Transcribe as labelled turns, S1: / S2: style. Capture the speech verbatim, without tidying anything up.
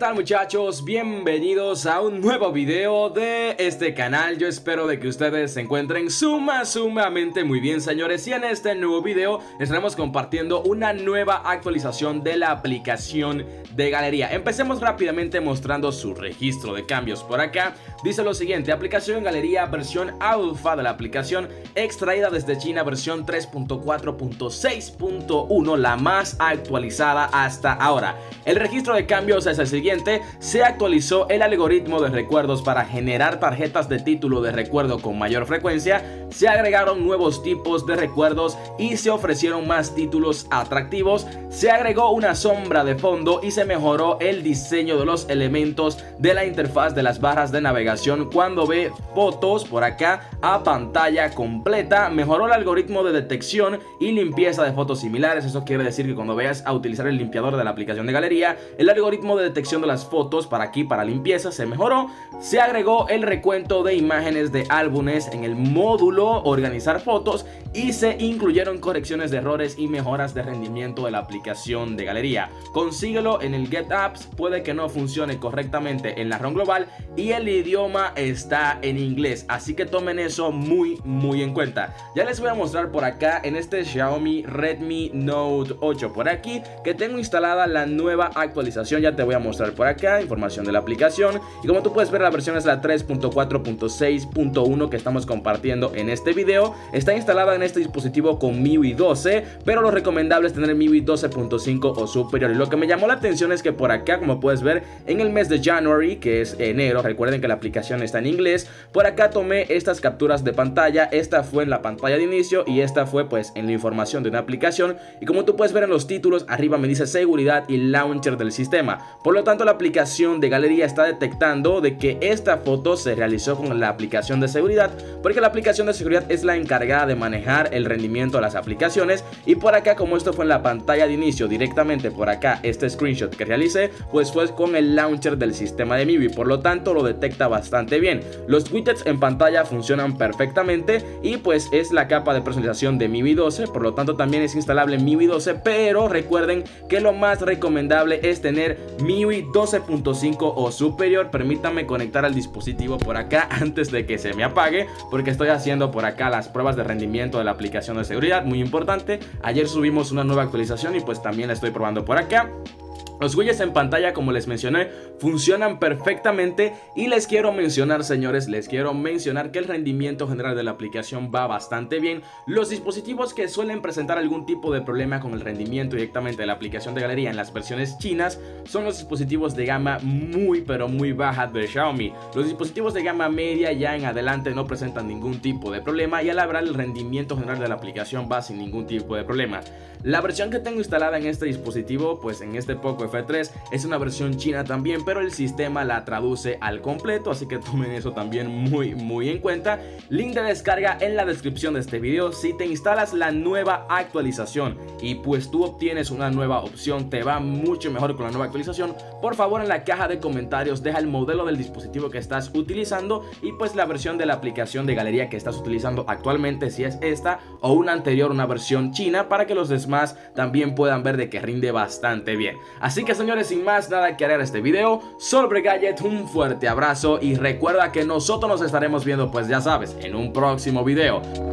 S1: tal, muchachos? Bienvenidos a un nuevo video de este canal. Yo espero de que ustedes se encuentren suma, sumamente muy bien, señores. Y en este nuevo video estaremos compartiendo una nueva actualización de la aplicación de galería. Empecemos rápidamente mostrando su registro de cambios. Por acá dice lo siguiente: aplicación en galería versión alfa de la aplicación extraída desde China, versión tres punto cuatro punto seis punto uno, la más actualizada hasta ahora. El registro de cambios es el siguiente: se actualizó el algoritmo de recuerdos para generar tarjetas de título de recuerdo con mayor frecuencia, se agregaron nuevos tipos de recuerdos y se ofrecieron más títulos atractivos, se agregó una sombra de fondo y se mejoró el diseño de los elementos de la interfaz de las barras de navegación cuando ve fotos por acá a pantalla completa, mejoró el algoritmo de detección y limpieza de fotos similares. Eso quiere decir que cuando vayas a utilizar el limpiador de la aplicación de galería, el algoritmo de detección de las fotos para aquí, para limpieza, se mejoró. Se agregó el recuento de imágenes de álbumes en el módulo organizar fotos y se incluyeron correcciones de errores y mejoras de rendimiento de la aplicación de galería. Consíguelo en el Get Apps, puede que no funcione correctamente en la ROM global y el idioma está en inglés, así que tomen eso muy muy en cuenta. Ya les voy a mostrar por acá en este Xiaomi Redmi Note ocho por aquí que tengo instalada la nueva actualización. Ya te voy a mostrar por acá información de la aplicación y como tú puedes ver, la versión es la tres punto cuatro punto seis punto uno que estamos compartiendo en este video. Está instalada en este dispositivo con M I U I doce, pero lo recomendable es tener M I U I doce punto cinco o superior. Y lo que me llamó la atención es que por acá, como puedes ver, en el mes de January, que es enero, recuerden que la aplicación está en inglés, por acá tomé estas capturas de pantalla. Esta fue en la pantalla de inicio y esta fue pues en la información de una aplicación, y como tú puedes ver en los títulos arriba me dice seguridad y launcher del sistema. Por lo tanto, la aplicación de galería está detectando de que esta foto se realizó con la aplicación de seguridad, porque la aplicación de seguridad es la encargada de manejar el rendimiento de las aplicaciones. Y por acá, como esto fue en la pantalla de inicio, directamente por acá este screenshot que realicé pues fue con el launcher del sistema de M I U I, por lo tanto lo detecta bastante bien. Los widgets en pantalla funcionan perfectamente y pues es la capa de personalización de M I U I doce, por lo tanto también es instalable en M I U I doce, pero recuerden que lo más recomendable es tener M I U I doce punto cinco o superior. Permítanme conectar al dispositivo por acá antes de que se me apague, porque estoy haciendo por acá las pruebas de rendimiento de la aplicación de seguridad, muy importante. Ayer subimos una nueva actualización y pues también la estoy probando por acá. Los widgets en pantalla, como les mencioné, funcionan perfectamente y les quiero mencionar, señores, les quiero mencionar que el rendimiento general de la aplicación va bastante bien. Los dispositivos que suelen presentar algún tipo de problema con el rendimiento directamente de la aplicación de galería en las versiones chinas son los dispositivos de gama muy pero muy baja de Xiaomi. Los dispositivos de gama media ya en adelante no presentan ningún tipo de problema y al hablar el rendimiento general de la aplicación va sin ningún tipo de problema. La versión que tengo instalada en este dispositivo, pues en este Poco F tres, es una versión china también, pero el sistema la traduce al completo, así que tomen eso también muy muy en cuenta. Link de descarga en la descripción de este video. Si te instalas la nueva actualización y pues tú obtienes una nueva opción, te va mucho mejor con la nueva actualización, por favor en la caja de comentarios deja el modelo del dispositivo que estás utilizando y pues la versión de la aplicación de galería que estás utilizando actualmente, si es esta o una anterior, una versión china, para que los demás también puedan ver de que rinde bastante bien. Así que, señores, sin más nada que agregar a este video, Sobre Gadget, un fuerte abrazo y recuerda que nosotros nos estaremos viendo, pues ya sabes, en un próximo video.